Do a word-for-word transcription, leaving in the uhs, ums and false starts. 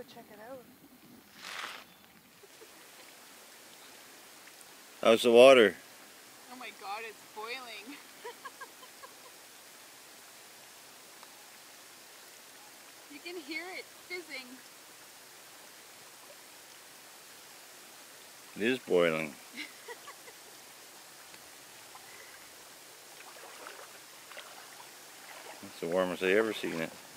check it out. How's the water? Oh my god, it's boiling. You can hear it fizzing. It is boiling. It's the warmest I've ever seen it.